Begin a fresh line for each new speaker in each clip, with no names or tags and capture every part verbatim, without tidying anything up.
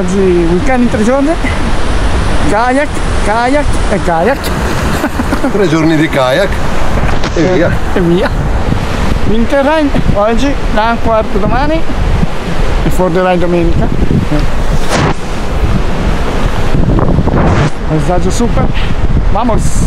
Oggi weekend in tre giorni, kayak, kayak e kayak.
Tre giorni di kayak e via.
E via. Winterrain oggi, Langquart domani e Forderai domenica. Paesaggio super. Vamos!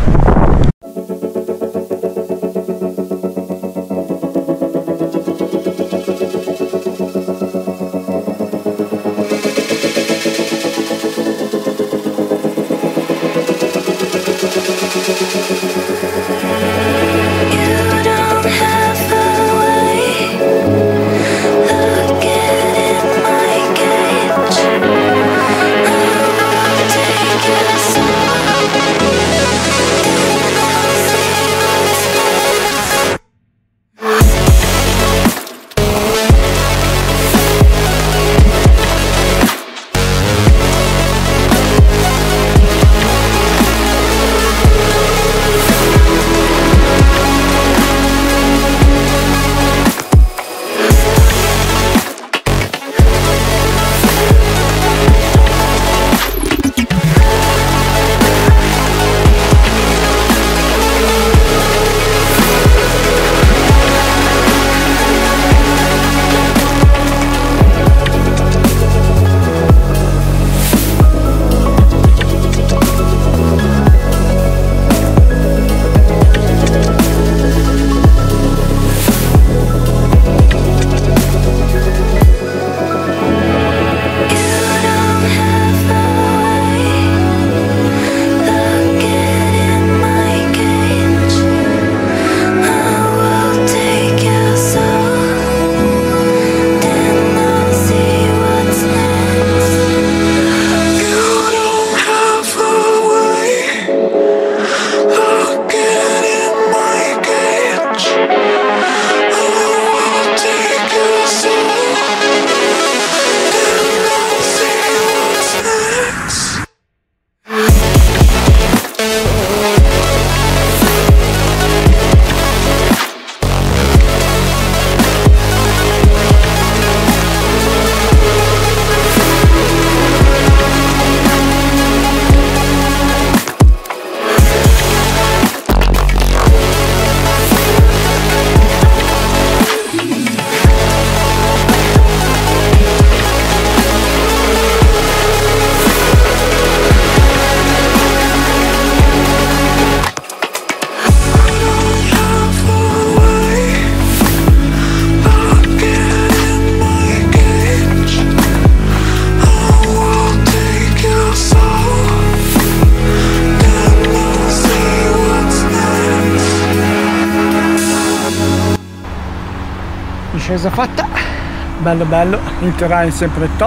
Discesa fatta, bello bello, il terrain sempre top,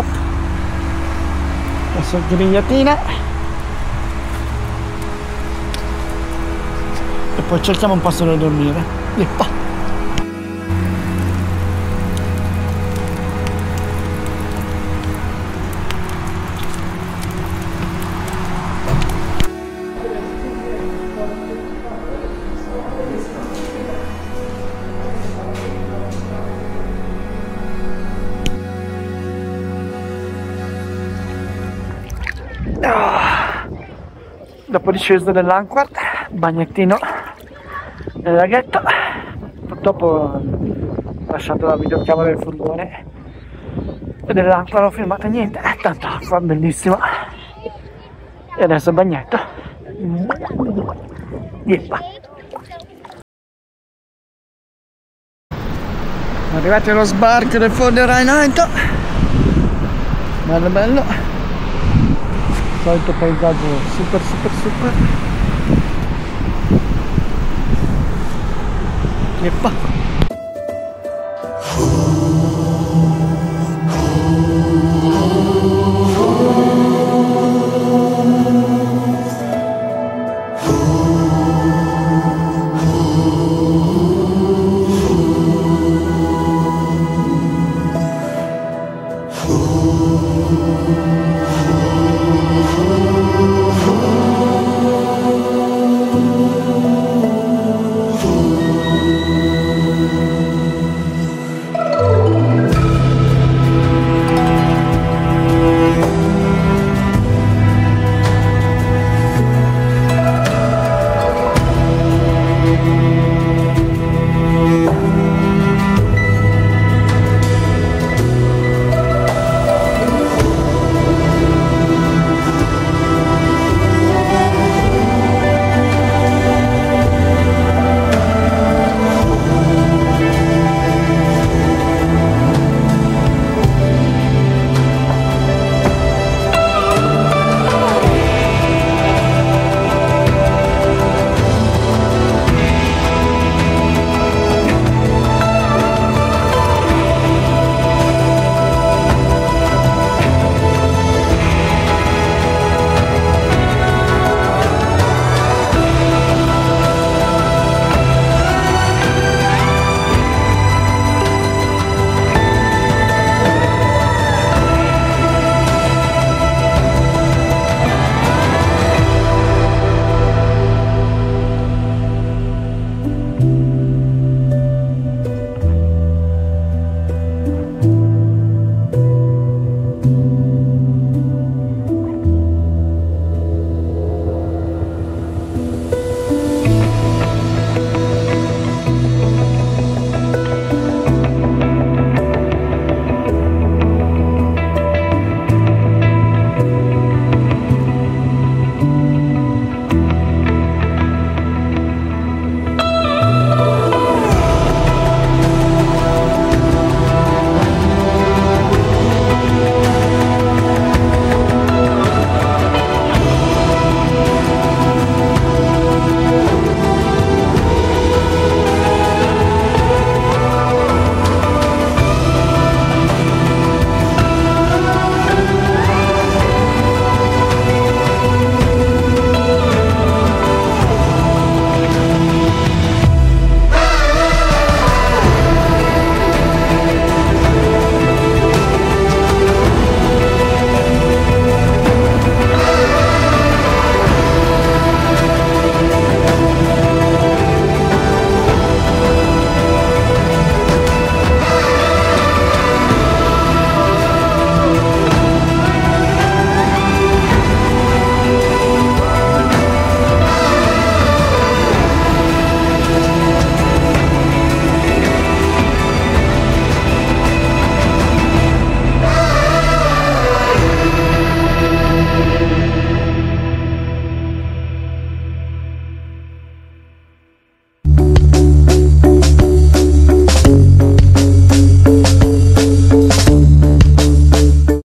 adesso grigliatina e poi cerchiamo un posto dove dormire. Yeppa. Dopo discesa dell'Angquart, bagnettino nel laghetto. Purtroppo ho lasciato la videocamera del furgone e dell'Angquart non ho filmato niente, tanto acqua bellissima. E adesso bagnetto. Yeppa. Arrivati allo sbarco del Forderai Night. Bello bello. Solito paesaggio super super super. Yeppa.